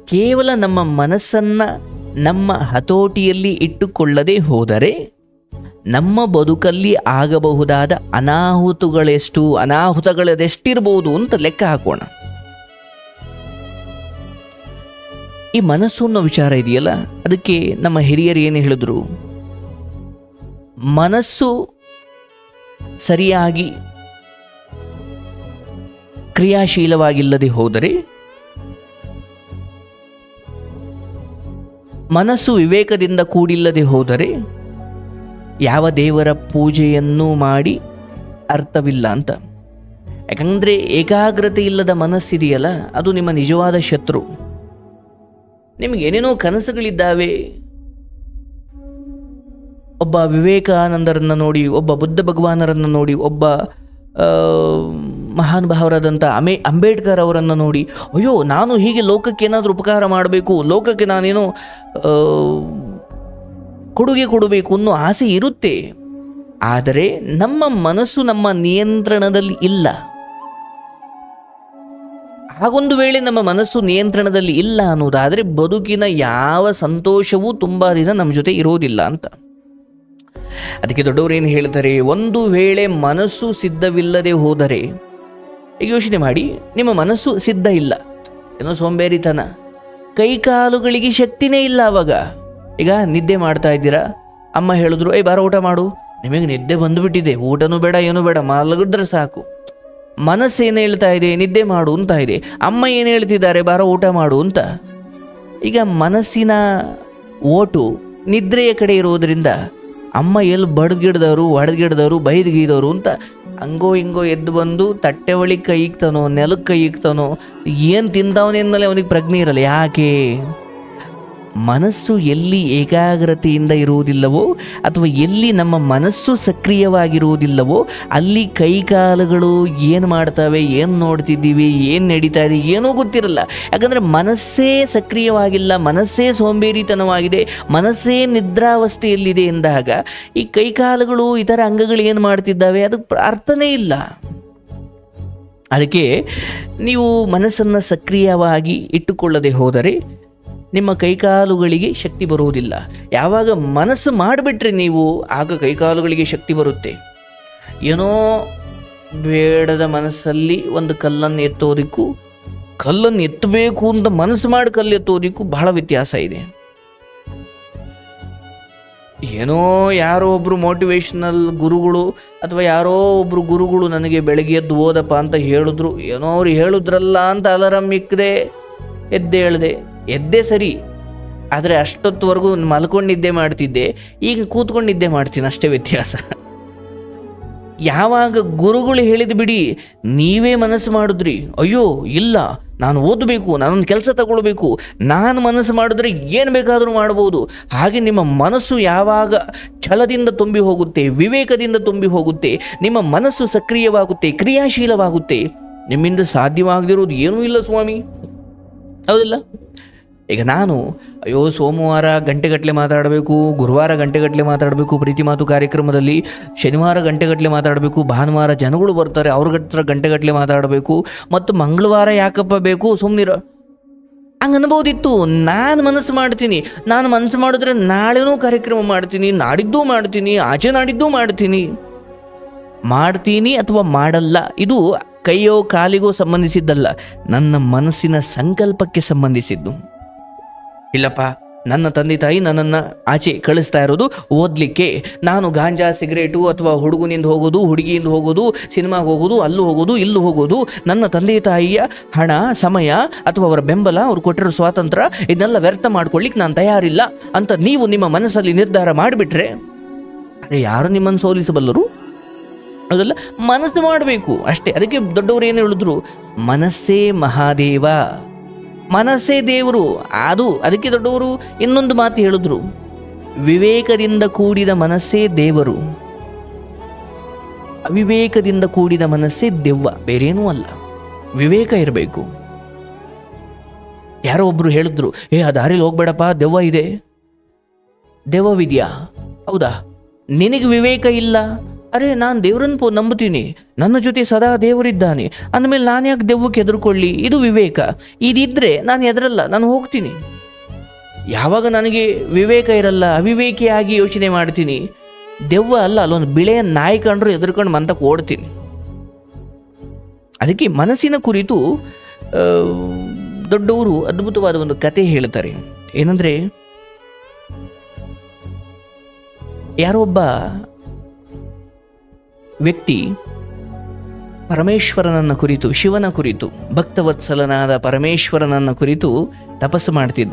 ಕೇವಲ ನಮ್ಮ ಮನಸ್ಸನ್ನು ನಮ್ಮ ಹತೋಟಿಯಲ್ಲಿ ಇಟ್ಟುಕೊಳ್ಳದೆ ಹೋದರೆ ನಮ್ಮ ಬದುಕಲ್ಲಿ ಆಗಬಹುದಾದ ಅನಾಹುತಗಳದೆಷ್ಟಿರ್ಬೋದು ಅಂತ ಲೆಕ್ಕ ಹಾಕೋಣ. ಈ ಮನಸ್ಸು ಅನ್ನೋ ವಿಚಾರ ಇದೆಯಲ್ಲ, ಅದಕ್ಕೆ ನಮ್ಮ ಹಿರಿಯರು ಏನು ಹೇಳಿದ್ರು, ಮನಸ್ಸು ಸರಿಯಾಗಿ ಕ್ರಿಯಾಶೀಲವಾಗಿಲ್ಲದೆ ಹೋದರೆ, ಮನಸ್ಸು ವಿವೇಕದಿಂದ ಕೂಡಿಲ್ಲದೆ ಹೋದರೆ ಯಾವ ದೇವರ ಪೂಜೆಯನ್ನು ಮಾಡಿ ಅರ್ಥವಿಲ್ಲ ಅಂತ. ಯಾಕಂದರೆ ಏಕಾಗ್ರತೆ ಇಲ್ಲದ ಮನಸ್ಸಿದೆಯಲ್ಲ, ಅದು ನಿಮ್ಮ ನಿಜವಾದ ಶತ್ರು. ನಿಮಗೇನೇನೋ ಕನಸುಗಳಿದ್ದಾವೆ. ಒಬ್ಬ ವಿವೇಕಾನಂದರನ್ನು ನೋಡಿ, ಒಬ್ಬ ಬುದ್ಧ ಭಗವಾನರನ್ನು ನೋಡಿ, ಒಬ್ಬ ಮಹಾನುಭಾವರಾದಂಥ ಅಂಬೇಡ್ಕರ್ ಅವರನ್ನು ನೋಡಿ, ಅಯ್ಯೋ ನಾನು ಹೀಗೆ ಲೋಕಕ್ಕೆ ಏನಾದರೂ ಉಪಕಾರ ಮಾಡಬೇಕು, ಲೋಕಕ್ಕೆ ನಾನೇನೋ ಕೊಡುಗೆ ಕೊಡಬೇಕು ಅನ್ನೋ ಆಸೆ ಇರುತ್ತೆ. ಆದರೆ ನಮ್ಮ ಮನಸ್ಸು ನಮ್ಮ ನಿಯಂತ್ರಣದಲ್ಲಿ ಇಲ್ಲ. ಹಾಗೊಂದು ವೇಳೆ ನಮ್ಮ ಮನಸ್ಸು ನಿಯಂತ್ರಣದಲ್ಲಿ ಇಲ್ಲ ಅನ್ನೋದಾದರೆ ಬದುಕಿನ ಯಾವ ಸಂತೋಷವೂ ತುಂಬ ದಿನ ನಮ್ಮ ಜೊತೆ ಇರೋದಿಲ್ಲ ಅಂತ. ಅದಕ್ಕೆ ದೊಡ್ಡವರು ಏನು ಹೇಳ್ತಾರೆ, ಒಂದು ವೇಳೆ ಮನಸ್ಸು ಸಿದ್ಧವಿಲ್ಲದೆ ಹೋದರೆ, ಈಗ ಯೋಚನೆ ಮಾಡಿ, ನಿಮ್ಮ ಮನಸ್ಸು ಸಿದ್ಧ ಇಲ್ಲ, ಏನೋ ಸೋಂಬೇರಿತನ, ಕೈಕಾಲುಗಳಿಗೆ ಶಕ್ತಿನೇ ಇಲ್ಲ. ಆವಾಗ ಈಗ ನಿದ್ದೆ ಮಾಡ್ತಾ ಇದ್ದೀರಾ, ಅಮ್ಮ ಹೇಳಿದ್ರು ಬಾರ ಊಟ ಮಾಡು, ನಿಮಗೆ ನಿದ್ದೆ ಬಂದುಬಿಟ್ಟಿದೆ, ಊಟನೂ ಬೇಡ ಏನೂ ಬೇಡ, ಮಲಗಿದ್ರೆ ಸಾಕು. ಮನಸ್ಸೇನು ಹೇಳ್ತಾ ಇದೆ, ನಿದ್ದೆ ಮಾಡು ಅಂತ ಇದೆ. ಅಮ್ಮ ಏನು ಹೇಳ್ತಿದ್ದಾರೆ, ಬಾರ ಊಟ ಮಾಡು ಅಂತ. ಈಗ ಮನಸ್ಸಿನ ಓಟು ನಿದ್ರೆಯ ಕಡೆ ಇರೋದರಿಂದ ಅಮ್ಮ ಎಲ್ಲಿ ಬಡ್ಗಿಡ್ದವರು, ಒಡೆದ್ಗಿಡ್ದವರು, ಬೈದ್ಗಿದವರು ಅಂತ ಹಂಗೋ ಹಿಂಗೋ ಎದ್ದು ಬಂದು ತಟ್ಟೆ ಒಳಗೆ ಕೈ ಇಕ್ತಾನೋ, ನೆಲಕ್ಕೆ ಕೈ ಇಕ್ತಾನೋ, ಏನು ತಿಂದವನೇನ್ಮೇಲೆ ಅವನಿಗೆ ಪ್ರಜ್ಞೆ ಇರಲ್ಲ. ಯಾಕೆ? ಮನಸ್ಸು ಎಲ್ಲಿ ಏಕಾಗ್ರತೆಯಿಂದ ಇರುವುದಿಲ್ಲವೋ ಅಥವಾ ಎಲ್ಲಿ ನಮ್ಮ ಮನಸ್ಸು ಸಕ್ರಿಯವಾಗಿರುವುದಿಲ್ಲವೋ ಅಲ್ಲಿ ಕೈಕಾಲುಗಳು ಏನು ಮಾಡ್ತವೆ, ಏನು ನೋಡ್ತಿದ್ದೀವಿ, ಏನು ನಡೀತಾ ಇದೆ ಏನೂ ಗೊತ್ತಿರಲ್ಲ. ಯಾಕಂದರೆ ಮನಸ್ಸೇ ಸಕ್ರಿಯವಾಗಿಲ್ಲ, ಮನಸ್ಸೇ ಸೋಂಬೇರಿತನವಾಗಿದೆ, ಮನಸ್ಸೇ ನಿದ್ರಾವಸ್ಥೆಯಲ್ಲಿದೆ ಎಂದಾಗ ಈ ಕೈಕಾಲುಗಳು ಇತರ ಅಂಗಗಳು ಏನು ಮಾಡ್ತಿದ್ದಾವೆ ಅದಕ್ಕೆ ಅರ್ಥನೇ ಇಲ್ಲ. ಅದಕ್ಕೆ ನೀವು ಮನಸ್ಸನ್ನು ಸಕ್ರಿಯವಾಗಿ ಇಟ್ಟುಕೊಳ್ಳದೆ ಹೋದರೆ ನಿಮ್ಮ ಕೈಕಾಲುಗಳಿಗೆ ಶಕ್ತಿ ಬರುವುದಿಲ್ಲ. ಯಾವಾಗ ಮನಸ್ಸು ಮಾಡಿಬಿಟ್ರೆ ನೀವು, ಆಗ ಕೈಕಾಲುಗಳಿಗೆ ಶಕ್ತಿ ಬರುತ್ತೆ. ಏನೋ ಬೇಡದ ಮನಸ್ಸಲ್ಲಿ ಒಂದು ಕಲ್ಲನ್ನು ಎತ್ತೋದಕ್ಕೂ, ಕಲ್ಲನ್ನು ಎತ್ತಬೇಕು ಅಂತ ಮನಸ್ಸು ಮಾಡಿ ಕಲ್ಲು ಎತ್ತೋದಕ್ಕೂ ಬಹಳ ವ್ಯತ್ಯಾಸ ಇದೆ. ಏನೋ ಯಾರೋ ಒಬ್ಬರು ಮೋಟಿವೇಶ್ನಲ್ ಗುರುಗಳು ಅಥವಾ ಯಾರೋ ಒಬ್ಬರು ಗುರುಗಳು ನನಗೆ ಬೆಳಗ್ಗೆ ಎದ್ದು ಓದಪ್ಪ ಅಂತ ಹೇಳಿದ್ರು, ಏನೋ ಅವ್ರು ಹೇಳಿದ್ರಲ್ಲ ಅಂತ ಅಲಾರಾಮ್ ಇಕ್ಕದೆ ಎದ್ದೆ ಸರಿ, ಆದರೆ ಅಷ್ಟೊತ್ತವರೆಗೂ ಮಲ್ಕೊಂಡು ನಿದ್ದೆ ಮಾಡ್ತಿದ್ದೆ, ಈಗ ಕೂತ್ಕೊಂಡು ನಿದ್ದೆ ಮಾಡ್ತೀನಿ, ಅಷ್ಟೇ ವ್ಯತ್ಯಾಸ. ಯಾವಾಗ ಗುರುಗಳು ಹೇಳಿದ ಬಿಡಿ ನೀವೇ ಮನಸ್ಸು ಮಾಡಿದ್ರಿ, ಅಯ್ಯೋ ಇಲ್ಲ ನಾನು ಓದಬೇಕು, ನಾನೊಂದು ಕೆಲಸ ತಗೊಳ್ಬೇಕು, ನಾನು ಮನಸ್ಸು ಮಾಡಿದ್ರೆ ಏನು ಬೇಕಾದರೂ ಮಾಡ್ಬೋದು, ಹಾಗೆ ನಿಮ್ಮ ಮನಸ್ಸು ಯಾವಾಗ ಛಲದಿಂದ ತುಂಬಿ ಹೋಗುತ್ತೆ, ವಿವೇಕದಿಂದ ತುಂಬಿ ಹೋಗುತ್ತೆ, ನಿಮ್ಮ ಮನಸ್ಸು ಸಕ್ರಿಯವಾಗುತ್ತೆ, ಕ್ರಿಯಾಶೀಲವಾಗುತ್ತೆ, ನಿಮ್ಮಿಂದ ಸಾಧ್ಯವಾಗದಿರೋದು ಏನೂ ಇಲ್ಲ ಸ್ವಾಮಿ, ಹೌದಿಲ್ಲ? ಈಗ ನಾನು ಅಯ್ಯೋ ಸೋಮವಾರ ಗಂಟೆಗಟ್ಟಲೆ ಮಾತಾಡಬೇಕು, ಗುರುವಾರ ಗಂಟೆಗಟ್ಟಲೆ ಮಾತಾಡಬೇಕು ಪ್ರೀತಿ ಮಾತು ಕಾರ್ಯಕ್ರಮದಲ್ಲಿ, ಶನಿವಾರ ಗಂಟೆಗಟ್ಟಲೆ ಮಾತಾಡಬೇಕು, ಭಾನುವಾರ ಜನಗಳು ಬರ್ತಾರೆ ಅವ್ರ ಹತ್ರ ಗಂಟೆಗಟ್ಟಲೆ ಮಾತಾಡಬೇಕು, ಮತ್ತು ಮಂಗಳವಾರ ಯಾಕಪ್ಪ ಬೇಕು ಸುಮ್ಮನಿರೋ ಹಂಗೆ ಅನ್ಬೋದಿತ್ತು. ನಾನು ಮನಸ್ಸು ಮಾಡ್ತೀನಿ, ನಾನು ಮನಸ್ಸು ಮಾಡಿದ್ರೆ ನಾಳೆನೂ ಕಾರ್ಯಕ್ರಮ ಮಾಡ್ತೀನಿ, ನಾಡಿದ್ದು ಮಾಡ್ತೀನಿ, ಆಚೆ ನಾಡಿದ್ದು ಮಾಡ್ತೀನಿ ಅಥವಾ ಮಾಡಲ್ಲ. ಇದು ಕೈಯೋ ಕಾಲಿಗೋ ಸಂಬಂಧಿಸಿದ್ದಲ್ಲ, ನನ್ನ ಮನಸ್ಸಿನ ಸಂಕಲ್ಪಕ್ಕೆ ಸಂಬಂಧಿಸಿದ್ದು. ಇಲ್ಲಪ್ಪ ನನ್ನ ತಂದೆ ತಾಯಿ ನನ್ನನ್ನು ಆಚೆ ಕಳಿಸ್ತಾ ಇರೋದು ಓದಲಿಕ್ಕೆ, ನಾನು ಗಾಂಜಾ ಸಿಗರೇಟು ಅಥವಾ ಹುಡುಗನಿಂದ ಹೋಗೋದು, ಹುಡುಗಿಯಿಂದ ಹೋಗೋದು, ಸಿನಿಮಾಗೆ ಹೋಗೋದು, ಅಲ್ಲೂ ಹೋಗೋದು, ಇಲ್ಲೂ ಹೋಗೋದು, ನನ್ನ ತಂದೆ ತಾಯಿಯ ಹಣ, ಸಮಯ ಅಥವಾ ಅವರ ಬೆಂಬಲ, ಅವ್ರು ಕೊಟ್ಟಿರೋ ಸ್ವಾತಂತ್ರ್ಯ ಇದನ್ನೆಲ್ಲ ವ್ಯರ್ಥ ಮಾಡ್ಕೊಳ್ಳಿಕ್ಕೆ ನಾನು ತಯಾರಿಲ್ಲ ಅಂತ ನೀವು ನಿಮ್ಮ ಮನಸ್ಸಲ್ಲಿ ನಿರ್ಧಾರ ಮಾಡಿಬಿಟ್ರೆ ಅರೆ ಯಾರು ನಿಮ್ಮನ್ನು ಸೋಲಿಸಬಲ್ಲರು? ಅದೆಲ್ಲ ಮನಸ್ಸು ಮಾಡಬೇಕು ಅಷ್ಟೇ. ಅದಕ್ಕೆ ದೊಡ್ಡವರು ಏನು ಹೇಳಿದ್ರು, ಮನಸ್ಸೇ ಮಹಾದೇವ, ಮನಸ್ಸೇ ದೇವರು. ಅದಕ್ಕೆ ದೊಡ್ಡವರು ಇನ್ನೊಂದು ಮಾತು ಹೇಳಿದ್ರು, ವಿವೇಕದಿಂದ ಕೂಡಿದ ಮನಸ್ಸೇ ದೇವರು, ಅವಿವೇಕದಿಂದ ಕೂಡಿದ ಮನಸ್ಸೇ ದೆವ್ವ, ಬೇರೇನೂ ಅಲ್ಲ. ವಿವೇಕ ಇರಬೇಕು. ಯಾರೋ ಒಬ್ರು ಹೇಳಿದ್ರು, ಆ ದಾರಿಲಿ ಹೋಗ್ಬೇಡಪ್ಪ ದೆವ್ವ ಇದೆ. ದೆವ್ವವಿದ್ಯಾ? ಹೌದಾ? ನಿನಗೆ ವಿವೇಕ ಇಲ್ಲ, ಅರೆ ನಾನು ದೇವರನ್ನು ನಂಬುತ್ತೀನಿ, ನನ್ನ ಜೊತೆ ಸದಾ ದೇವರಿದ್ದಾನೆ ಅಂದಮೇಲೆ ನಾನು ಯಾಕೆ ದೆವ್ವಕ್ಕೆ ಹೆದರ್ಕೊಳ್ಳಿ? ಇದು ವಿವೇಕ. ಇದಿದ್ದರೆ ನಾನು ಹೆದರಲ್ಲ, ನಾನು ಹೋಗ್ತೀನಿ. ಯಾವಾಗ ನನಗೆ ವಿವೇಕ ಇರಲ್ಲ, ಅವಿವೇಕಿಯಾಗಿ ಯೋಚನೆ ಮಾಡ್ತೀನಿ, ದೆವ್ವ ಅಲ್ಲ ಅಲ್ಲೊಂದು ಬಿಳೆಯ ನಾಯಿ ಕಂಡ್ರು ಹೆದರ್ಕೊಂಡು ಮಂತಕ್ಕೆ ಓಡ್ತೀನಿ. ಅದಕ್ಕೆ ಮನಸ್ಸಿನ ಕುರಿತು ದೊಡ್ಡವರು ಅದ್ಭುತವಾದ ಒಂದು ಕತೆ ಹೇಳ್ತಾರೆ. ಏನಂದರೆ, ಯಾರೋ ಒಬ್ಬ ವ್ಯಕ್ತಿ ಪರಮೇಶ್ವರನನ್ನ ಕುರಿತು, ಶಿವನ ಕುರಿತು, ಭಕ್ತವತ್ಸಲನಾದ ಪರಮೇಶ್ವರನನ್ನ ಕುರಿತು ತಪಸ್ಸು ಮಾಡ್ತಿದ್ದ.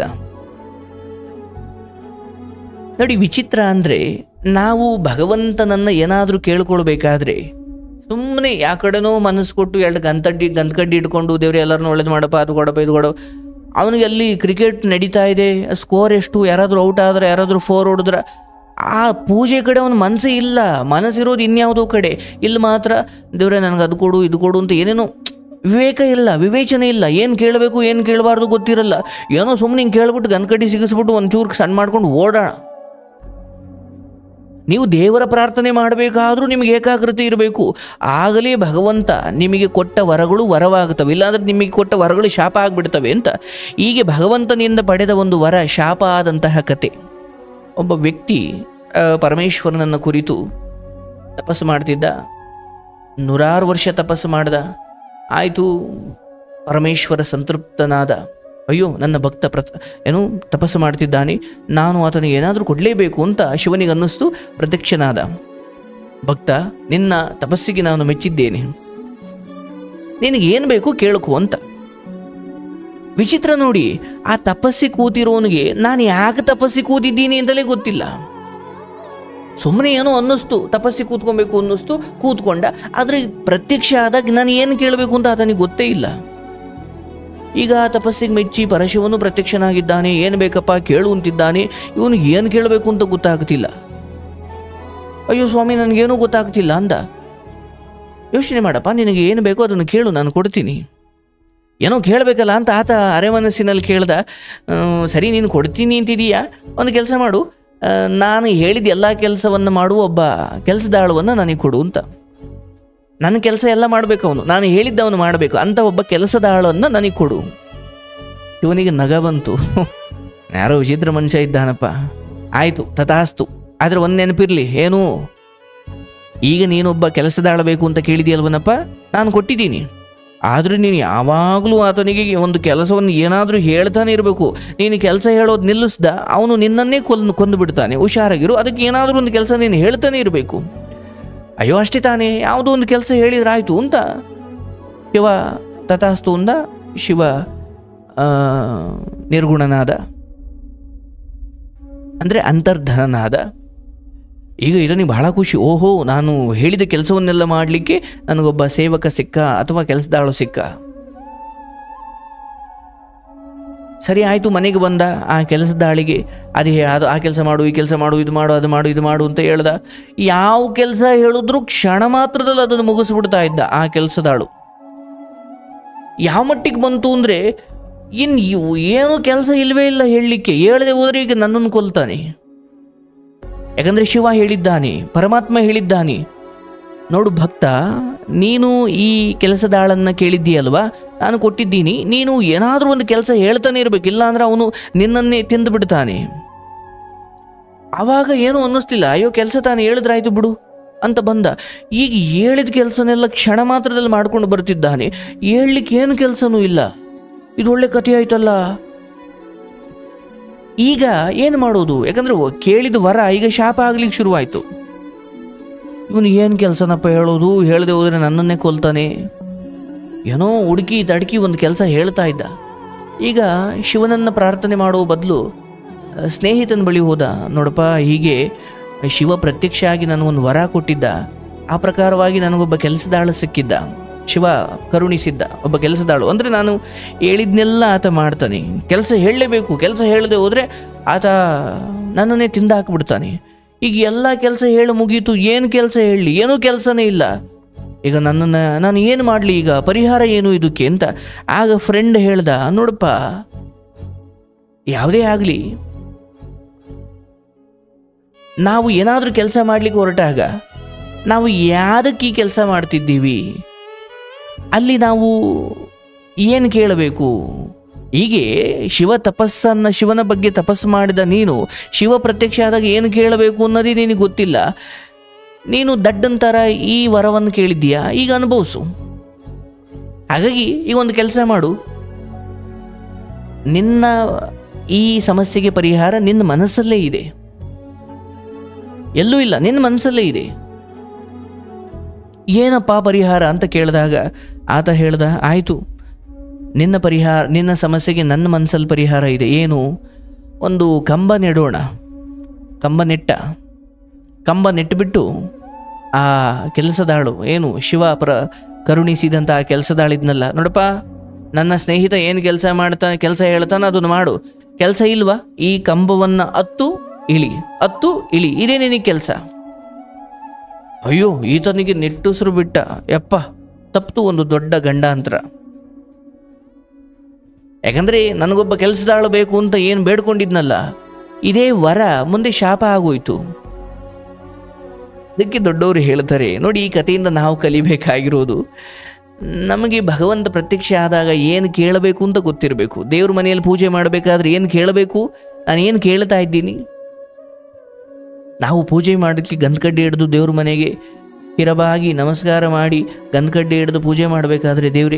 ನೋಡಿ, ವಿಚಿತ್ರ ಅಂದರೆ ನಾವು ಭಗವಂತನನ್ನು ಏನಾದರೂ ಕೇಳ್ಕೊಳ್ಬೇಕಾದ್ರೆ ಸುಮ್ಮನೆ ಯಾ ಕಡೆನೋ ಮನಸ್ಸು ಕೊಟ್ಟು ಎರಡು ಗಂತಕಡ್ಡಿ ಇಟ್ಕೊಂಡು ದೇವ್ರೆ ಎಲ್ಲರನ್ನೂ ಒಳ್ಳೇದು ಮಾಡಪ್ಪ, ಅದು ಕೊಡಪ್ಪ, ಇದು ಕೊಡೋ. ಅವನಿಗೆ ಅಲ್ಲಿ ಕ್ರಿಕೆಟ್ ನಡೀತಾ ಇದೆ, ಸ್ಕೋರ್ ಎಷ್ಟು, ಯಾರಾದರೂ ಔಟ್ ಆದರೆ, ಯಾರಾದರೂ 4 ಹೊಡೆದ್ರೆ ಆ ಪೂಜೆ ಕಡೆ ಅವನ ಮನಸ್ಸೇ ಇಲ್ಲ. ಮನಸ್ಸಿರೋದು ಇನ್ಯಾವುದೋ ಕಡೆ. ಇಲ್ಲಿ ಮಾತ್ರ ದೇವ್ರೆ ನನಗೆ ಅದು ಕೊಡು, ಇದು ಕೊಡು ಅಂತ ಏನೇನೋ. ವಿವೇಕ ಇಲ್ಲ, ವಿವೇಚನೆ ಇಲ್ಲ. ಏನು ಕೇಳಬೇಕು ಏನು ಕೇಳಬಾರ್ದು ಗೊತ್ತಿರಲ್ಲ. ಏನೋ ಸುಮ್ಮನೆ ಹಿಂಗೆ ಕೇಳ್ಬಿಟ್ಟು ಗಂತಕಡ್ಡಿ ಸಿಗಿಸ್ಬಿಟ್ಟು ಒಂಚೂರು ಸಣ್ಣ ಮಾಡ್ಕೊಂಡು ಓಡೋಣ. ನೀವು ದೇವರ ಪ್ರಾರ್ಥನೆ ಮಾಡಬೇಕಾದ್ರೂ ನಿಮಗೆ ಏಕಾಗ್ರತೆ ಇರಬೇಕು. ಆಗಲೇ ಭಗವಂತ ನಿಮಗೆ ಕೊಟ್ಟ ವರಗಳು ವರವಾಗುತ್ತವೆ, ಇಲ್ಲಾಂದರೆ ನಿಮಗೆ ಕೊಟ್ಟ ವರಗಳು ಶಾಪ ಆಗಿಬಿಡ್ತವೆ ಅಂತ. ಹೀಗೆ ಭಗವಂತನಿಂದ ಪಡೆದ ಒಂದು ವರ ಶಾಪ ಆದಂತಹ ಕತೆ. ಒಬ್ಬ ವ್ಯಕ್ತಿ ಪರಮೇಶ್ವರನನ್ನು ಕುರಿತು ತಪಸ್ಸು ಮಾಡ್ತಿದ್ದ. 100 ವರ್ಷ ತಪಸ್ಸು ಮಾಡ್ದ. ಆಯಿತು, ಪರಮೇಶ್ವರ ಸಂತೃಪ್ತನಾದ. ಅಯ್ಯೋ, ನನ್ನ ಭಕ್ತ ತಪಸ್ಸು ಮಾಡ್ತಿದ್ದಾನೆ, ನಾನು ಆತನಿಗೆ ಏನಾದರೂ ಕೊಡಲೇಬೇಕು ಅಂತ ಶಿವನಿಗೆ ಅನ್ನಿಸ್ತು. ಪ್ರತ್ಯಕ್ಷನಾದ. ಭಕ್ತ, ನಿನ್ನ ತಪಸ್ಸಿಗೆ ನಾನು ಮೆಚ್ಚಿದ್ದೇನೆ, ನಿನಗೇನು ಬೇಕು ಕೇಳ್ಕೊ ಅಂತ. ವಿಚಿತ್ರ ನೋಡಿ, ಆ ತಪಸ್ಸಿ ಕೂತಿರೋನಿಗೆ ನಾನು ಯಾಕೆ ತಪಸ್ಸಿ ಕೂತಿದ್ದೀನಿ ಅಂತಲೇ ಗೊತ್ತಿಲ್ಲ. ಸುಮ್ಮನೆ ಏನೋ ಅನ್ನಿಸ್ತು, ತಪಸ್ಸಿ ಕೂತ್ಕೊಬೇಕು ಅನ್ನಿಸ್ತು, ಕೂತ್ಕೊಂಡ. ಆದರೆ ಪ್ರತ್ಯಕ್ಷ ಆದಾಗ ನಾನು ಏನು ಕೇಳಬೇಕು ಅಂತ ಆತನಿಗೆ ಗೊತ್ತೇ ಇಲ್ಲ. ಈಗ ತಪಸ್ಸಿಗೆ ಮೆಚ್ಚಿ ಪರಶಿವನು ಪ್ರತ್ಯಕ್ಷನಾಗಿದ್ದಾನೆ. ಏನು ಬೇಕಪ್ಪ ಕೇಳು ಅಂತಿದ್ದಾನೆ. ಇವನಿಗೆ ಏನು ಕೇಳಬೇಕು ಅಂತ ಗೊತ್ತಾಗ್ತಿಲ್ಲ. ಅಯ್ಯೋ ಸ್ವಾಮಿ, ನನಗೇನೂ ಗೊತ್ತಾಗ್ತಿಲ್ಲ ಅಂದ. ಯೋಚನೆ ಮಾಡಪ್ಪ, ನಿನಗೆ ಏನು ಬೇಕೋ ಅದನ್ನು ಕೇಳು, ನಾನು ಕೊಡ್ತೀನಿ. ಏನೋ ಕೇಳಬೇಕಲ್ಲ ಅಂತ ಆತ ಅರೆ ಮನಸ್ಸಿನಲ್ಲಿ ಕೇಳ್ದ. ಸರಿ, ನೀನು ಕೊಡ್ತೀನಿ ಅಂತಿದೀಯಾ, ಒಂದು ಕೆಲಸ ಮಾಡು, ನಾನು ಹೇಳಿದ ಎಲ್ಲ ಕೆಲಸವನ್ನು ಮಾಡುವ ಒಬ್ಬ ಕೆಲಸದಾಳವನ್ನು ನನಗೆ ಕೊಡು ಅಂತ. ನನ್ನ ಕೆಲಸ ಎಲ್ಲ ಮಾಡಬೇಕು ಅವನು, ನಾನು ಹೇಳಿದ್ದವನು ಮಾಡಬೇಕು ಅಂತ ಒಬ್ಬ ಕೆಲಸದಾಳನ್ನು ನನಗೆ ಕೊಡು. ಇವನಿಗೆ ನಗ ಬಂತು. ಯಾರೋ ವಿಚಿತ್ರ ಮನುಷ್ಯ ಇದ್ದಾನಪ್ಪ. ಆಯಿತು, ತಥಾಸ್ತು. ಆದರೆ ಒಂದು ನೆನಪಿರಲಿ, ಏನು, ಈಗ ನೀನೊಬ್ಬ ಕೆಲಸದಾಳ ಬೇಕು ಅಂತ ಕೇಳಿದೆಯಲ್ವನಪ್ಪ, ನಾನು ಕೊಟ್ಟಿದ್ದೀನಿ. ಆದರೆ ನೀನು ಯಾವಾಗಲೂ ಆತನಿಗೆ ಒಂದು ಕೆಲಸವನ್ನು ಏನಾದರೂ ಹೇಳ್ತಾನೆ ಇರಬೇಕು. ನೀನು ಕೆಲಸ ಹೇಳೋದು ನಿಲ್ಲಿಸ್ದ ಅವನು ನಿನ್ನನ್ನೇ ಕೊಂದು ಬಿಡ್ತಾನೆ. ಹುಷಾರಾಗಿರು, ಅದಕ್ಕೆ ಏನಾದರೂ ಒಂದು ಕೆಲಸ ನೀನು ಹೇಳ್ತಾನೆ ಇರಬೇಕು. ಅಯ್ಯೋ ಅಷ್ಟೇ ತಾನೇ, ಯಾವುದೋ ಒಂದು ಕೆಲಸ ಹೇಳಿದ್ರಾಯ್ತು ಅಂತ ಶಿವ ತಥಾಸ್ತು ಅಂದ. ಶಿವ ನಿರ್ಗುಣನಾದ, ಅಂದರೆ ಅಂತರ್ಧನನಾದ. ಈಗ ಇದನಿಗೆ ಬಹಳ ಖುಷಿ. ಓಹೋ, ನಾನು ಹೇಳಿದ ಕೆಲಸವನ್ನೆಲ್ಲ ಮಾಡಲಿಕ್ಕೆ ನನಗೊಬ್ಬ ಸೇವಕ ಸಿಕ್ಕ ಅಥವಾ ಕೆಲಸದಾಳು ಸಿಕ್ಕ. ಸರಿ ಆಯಿತು, ಮನೆಗೆ ಬಂದ. ಆ ಕೆಲಸದಾಳಿಗೆ ಅದು ಆ ಕೆಲಸ ಮಾಡು, ಈ ಕೆಲಸ ಮಾಡು, ಇದು ಮಾಡು, ಅದು ಮಾಡು, ಇದು ಮಾಡು ಅಂತ ಹೇಳ್ದ. ಯಾವ ಕೆಲಸ ಹೇಳಿದ್ರು ಕ್ಷಣ ಮಾತ್ರದಲ್ಲಿ ಅದನ್ನು ಮುಗಿಸ್ಬಿಡ್ತಾ ಇದ್ದ ಆ ಕೆಲಸದಾಳು. ಯಾವ ಮಟ್ಟಿಗೆ ಬಂತು ಅಂದರೆ, ಏನು ಕೆಲಸ ಇಲ್ಲವೇ ಇಲ್ಲ ಹೇಳಲಿಕ್ಕೆ. ಹೇಳದೆ ಹೋದರೆ ಈಗ ನನ್ನನ್ನು ಕೊಲ್ತಾನೆ. ಯಾಕಂದರೆ ಶಿವ ಹೇಳಿದ್ದಾನೆ, ಪರಮಾತ್ಮ ಹೇಳಿದ್ದಾನೆ, ನೋಡು ಭಕ್ತ, ನೀನು ಈ ಕೆಲಸದಾಳನ್ನು ಕೇಳಿದ್ದೀಯಲ್ವಾ, ನಾನು ಕೊಟ್ಟಿದ್ದೀನಿ. ನೀನು ಏನಾದರೂ ಒಂದು ಕೆಲಸ ಹೇಳ್ತಾನೆ ಇರಬೇಕು, ಇಲ್ಲಾಂದ್ರೆ ಅವನು ನಿನ್ನನ್ನೇ ತಿಂದು ಬಿಡ್ತಾನೆ. ಆವಾಗ ಏನೂ ಅನ್ನಿಸ್ತಿಲ್ಲ. ಅಯ್ಯೋ ಕೆಲಸ ತಾನು ಹೇಳಿದ್ರಾಯ್ತು ಬಿಡು ಅಂತ ಬಂದ. ಈಗ ಹೇಳಿದ ಕೆಲಸನೆಲ್ಲ ಕ್ಷಣ ಮಾತ್ರದಲ್ಲಿ ಮಾಡ್ಕೊಂಡು ಬರ್ತಿದ್ದಾನೆ. ಹೇಳಲಿಕ್ಕೆ ಏನು ಕೆಲಸನೂ ಇಲ್ಲ. ಇದು ಒಳ್ಳೆ ಕಥೆ ಆಯ್ತಲ್ಲ. ಈಗ ಏನು ಮಾಡೋದು? ಯಾಕಂದರೆ ಕೇಳಿದ ವರ ಈಗ ಶಾಪ ಆಗ್ಲಿಕ್ಕೆ ಶುರುವಾಯಿತು. ಇವನು ಏನು ಕೆಲಸನಪ್ಪ ಹೇಳೋದು, ಹೇಳದೆ ಹೋದರೆ ನನ್ನನ್ನೇ ಕೊಲ್ತಾನೆ. ಏನೋ ಹುಡುಕಿ ತಡಕಿ ಒಂದು ಕೆಲಸ ಹೇಳ್ತಾ ಇದ್ದ. ಈಗ ಶಿವನನ್ನು ಪ್ರಾರ್ಥನೆ ಮಾಡೋ ಬದಲು ಸ್ನೇಹಿತನ ಬಳಿ ಹೋದ. ನೋಡಪ್ಪ, ಹೀಗೆ ಶಿವ ಪ್ರತ್ಯಕ್ಷ ಆಗಿ ನನಗೊಂದು ವರ ಕೊಟ್ಟಿದ್ದ, ಆ ಪ್ರಕಾರವಾಗಿ ನನಗೊಬ್ಬ ಕೆಲಸದಾಳು ಸಿಕ್ಕಿದ್ದ. ಶಿವ ಕರುಣಿಸಿದ್ದ ಒಬ್ಬ ಕೆಲಸದಾಳು. ಅಂದರೆ ನಾನು ಹೇಳಿದ್ನೆಲ್ಲ ಆತ ಮಾಡ್ತಾನೆ. ಕೆಲಸ ಹೇಳಲೇಬೇಕು, ಕೆಲಸ ಹೇಳದೆ ಹೋದರೆ ಆತ ನನ್ನನ್ನೇ ತಿಂದು ಹಾಕಿಬಿಡ್ತಾನೆ. ಈಗ ಎಲ್ಲ ಕೆಲಸ ಹೇಳಿ ಮುಗೀತು, ಏನು ಕೆಲಸ ಹೇಳಲಿ? ಏನೂ ಕೆಲಸನೇ ಇಲ್ಲ. ಈಗ ನಾನು ಏನು ಮಾಡಲಿ? ಈಗ ಪರಿಹಾರ ಏನು ಇದಕ್ಕೆ ಅಂತ. ಆಗ ಫ್ರೆಂಡ್ ಹೇಳ್ದ, ನೋಡಪ್ಪ, ಯಾವುದೇ ಆಗಲಿ, ನಾವು ಏನಾದರೂ ಕೆಲಸ ಮಾಡಲಿಕ್ಕೆ ಹೊರಟಾಗ ನಾವು ಯಾವುದಕ್ಕೆ ಈ ಕೆಲಸ ಮಾಡ್ತಿದ್ದೀವಿ, ಅಲ್ಲಿ ನಾವು ಏನು ಕೇಳಬೇಕು? ಹೀಗೆ ಶಿವನ ಬಗ್ಗೆ ತಪಸ್ಸು ಮಾಡಿದ ನೀನು ಶಿವ ಪ್ರತ್ಯಕ್ಷ ಆದಾಗ ಏನು ಕೇಳಬೇಕು ಅನ್ನೋದೇ ನಿನಗೆ ಗೊತ್ತಿಲ್ಲ. ನೀನು ದಡ್ಡಂತರ ಈ ವರವನ್ನು ಕೇಳಿದ್ದೀಯಾ, ಈಗ ಅನುಭವಿಸು. ಹಾಗಾಗಿ ಈಗ ಒಂದು ಕೆಲಸ ಮಾಡು, ನಿನ್ನ ಈ ಸಮಸ್ಯೆಗೆ ಪರಿಹಾರ ನಿನ್ನ ಮನಸ್ಸಲ್ಲೇ ಇದೆ, ಎಲ್ಲೂ ಇಲ್ಲ, ನಿನ್ನ ಮನಸ್ಸಲ್ಲೇ ಇದೆ. ಏನಪ್ಪ ಪರಿಹಾರ ಅಂತ ಕೇಳಿದಾಗ ಆತ ಹೇಳ್ದ, ಆಯಿತು, ನಿನ್ನ ಸಮಸ್ಯೆಗೆ ನನ್ನ ಮನಸ್ಸಲ್ಲಿ ಪರಿಹಾರ ಇದೆ. ಏನು? ಒಂದು ಕಂಬ ನೆಡೋಣ. ಕಂಬ ನೆಟ್ಟುಬಿಟ್ಟು ಆ ಕೆಲಸದಾಳು, ಏನು ಶಿವ ಕರುಣಿಸಿದಂಥ ಆ ಕೆಲಸದಾಳಿದ್ನಲ್ಲ, ನೋಡಪ್ಪ ನನ್ನ ಸ್ನೇಹಿತ ಏನು ಕೆಲಸ ಹೇಳ್ತಾನೆ ಅದನ್ನು ಮಾಡು. ಕೆಲಸ ಇಲ್ವಾ? ಈ ಕಂಬವನ್ನು ಹತ್ತು ಇಳಿ, ಇದೇ ನಿನಗೆ ಕೆಲಸ. ಅಯ್ಯೋ, ಈತನಿಗೆ ನಿಟ್ಟುಸಿರು ಬಿಟ್ಟ, ಯಪ್ಪ ತಪ್ಪಿತು ಒಂದು ದೊಡ್ಡ ಗಂಡಾಂತರ. ಯಾಕಂದರೆ ನನಗೊಬ್ಬ ಕೆಲಸದಾಳು ಬೇಕು ಅಂತ ಏನು ಬೇಡ್ಕೊಂಡಿದ್ನಲ್ಲ, ಇದೇ ವರ ಮುಂದೆ ಶಾಪ ಆಗೋಯ್ತು. ಅದಕ್ಕೆ ದೊಡ್ಡವರು ಹೇಳ್ತಾರೆ ನೋಡಿ, ಈ ಕಥೆಯಿಂದ ನಾವು ಕಲಿಬೇಕಾಗಿರೋದು, ನಮಗೆ ಭಗವಂತ ಪ್ರತ್ಯಕ್ಷ ಆದಾಗ ಏನು ಕೇಳಬೇಕು ಅಂತ ಗೊತ್ತಿರಬೇಕು. ದೇವ್ರ ಮನೆಯಲ್ಲಿ ಪೂಜೆ ಮಾಡಬೇಕಾದ್ರೆ ಏನು ಕೇಳಬೇಕು, ನಾನು ಏನು ಕೇಳ್ತಾ ಇದ್ದೀನಿ. ನಾವು ಪೂಜೆ ಮಾಡಲಿಕ್ಕೆ ಗಂಧಕಡ್ಡಿ ಹಿಡಿದು ದೇವ್ರ ಮನೆಗೆ ಹಿರಬಾಗಿ ನಮಸ್ಕಾರ ಮಾಡಿ ಗಂಧಕಡ್ಡಿ ಹಿಡಿದು ಪೂಜೆ ಮಾಡಬೇಕಾದ್ರೆ, ದೇವ್ರೇ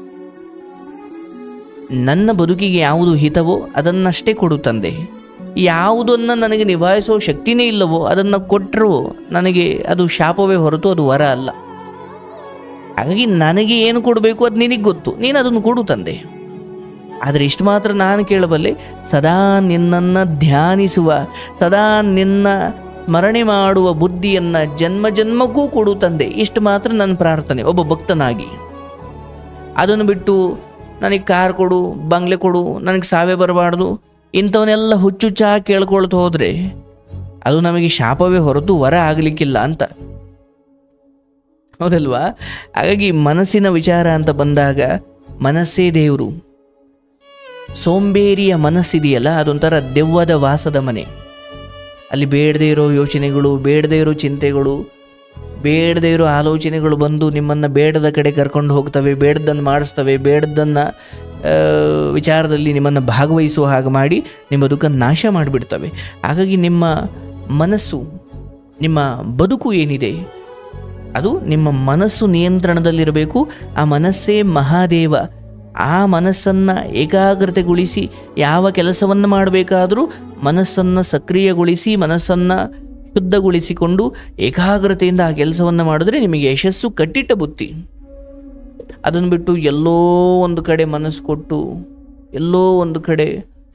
ನನ್ನ ಬದುಕಿಗೆ ಯಾವುದು ಹಿತವೋ ಅದನ್ನಷ್ಟೇ ಕೊಡು ತಂದೆ, ಯಾವುದನ್ನು ನನಗೆ ನಿಭಾಯಿಸೋ ಶಕ್ತಿನೇ ಇಲ್ಲವೋ ಅದನ್ನು ಕೊಟ್ಟರು ನನಗೆ ಅದು ಶಾಪವೇ ಹೊರತು ಅದು ವರ ಅಲ್ಲ. ಹಾಗಾಗಿ ನನಗೆ ಏನು ಕೊಡಬೇಕು ಅದು ನಿನಗೆ ಗೊತ್ತು, ನೀನು ಅದನ್ನು ಕೊಡು ತಂದೆ. ಆದರೆ ಇಷ್ಟು ಮಾತ್ರ ನಾನು ಕೇಳಬಲ್ಲೆ, ಸದಾ ನಿನ್ನನ್ನು ಧ್ಯಾನಿಸುವ, ಸದಾ ನಿನ್ನ ಸ್ಮರಣೆ ಮಾಡುವ ಬುದ್ಧಿಯನ್ನು ಜನ್ಮ ಜನ್ಮಕ್ಕೂ ಕೊಡು ತಂದೆ. ಇಷ್ಟು ಮಾತ್ರ ನನ್ನ ಪ್ರಾರ್ಥನೆ ಒಬ್ಬ ಭಕ್ತನಾಗಿ. ಅದನ್ನು ಬಿಟ್ಟು ನನಗೆ ಕಾರ್ ಕೊಡು, ಬಂಗ್ಲೆ ಕೊಡು, ನನಗೆ ಸಾವೇ ಬರಬಾರ್ದು, ಇಂಥವನ್ನೆಲ್ಲ ಹುಚ್ಚುಚ್ಚಾ ಕೇಳ್ಕೊಳ್ತಾ ಹೋದರೆ ಅದು ನಮಗೆ ಶಾಪವೇ ಹೊರತು ವರ ಆಗಲಿಕ್ಕಿಲ್ಲ ಅಂತ, ಹೌದಲ್ವಾ? ಹಾಗಾಗಿ ಮನಸ್ಸಿನ ವಿಚಾರ ಅಂತ ಬಂದಾಗ ಮನಸ್ಸೇ ದೇವರು. ಸೋಂಬೇರಿಯ ಮನಸ್ಸಿದೆಯಲ್ಲ, ಅದೊಂಥರ ದೆವ್ವದ ವಾಸದ ಮನೆ. ಅಲ್ಲಿ ಬೇಡದೇ ಇರೋ ಯೋಚನೆಗಳು, ಬೇಡದೇ ಇರೋ ಚಿಂತೆಗಳು, ಬೇಡದೇ ಇರೋ ಆಲೋಚನೆಗಳು ಬಂದು ನಿಮ್ಮನ್ನು ಬೇಡದ ಕಡೆ ಕರ್ಕೊಂಡು ಹೋಗ್ತವೆ, ಬೇಡದನ್ನು ಮಾಡಿಸ್ತವೆ, ಬೇಡದನ್ನು ವಿಚಾರದಲ್ಲಿ ನಿಮ್ಮನ್ನು ಭಾಗವಹಿಸುವ ಹಾಗೆ ಮಾಡಿ ನಿಮ್ಮ ಬದುಕನ್ನು ನಾಶ ಮಾಡಿಬಿಡ್ತವೆ. ಹಾಗಾಗಿ ನಿಮ್ಮ ಮನಸ್ಸು, ನಿಮ್ಮ ಬದುಕು ಏನಿದೆ ಅದು ನಿಮ್ಮ ಮನಸ್ಸು ನಿಯಂತ್ರಣದಲ್ಲಿರಬೇಕು. ಆ ಮನಸ್ಸೇ ಮಹಾದೇವ. ಆ ಮನಸ್ಸನ್ನು ಏಕಾಗ್ರತೆಗೊಳಿಸಿ ಯಾವ ಕೆಲಸವನ್ನು ಮಾಡಬೇಕಾದರೂ ಮನಸ್ಸನ್ನು ಸಕ್ರಿಯಗೊಳಿಸಿ, ಮನಸ್ಸನ್ನು ಶುದ್ಧಗೊಳಿಸಿಕೊಂಡು ಏಕಾಗ್ರತೆಯಿಂದ ಆ ಕೆಲಸವನ್ನು ಮಾಡಿದ್ರೆ ನಿಮಗೆ ಯಶಸ್ಸು ಕಟ್ಟಿಟ್ಟ ಬುತ್ತಿ. ಅದನ್ನು ಬಿಟ್ಟು ಎಲ್ಲೋ ಒಂದು ಕಡೆ ಮನಸ್ಸು ಕೊಟ್ಟು ಎಲ್ಲೋ ಒಂದು ಕಡೆ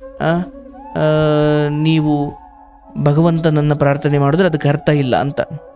ನೀವು ಭಗವಂತನನ್ನು ಪ್ರಾರ್ಥನೆ ಮಾಡಿದ್ರೆ ಅದಕ್ಕೆ ಅರ್ಥ ಇಲ್ಲ ಅಂತ.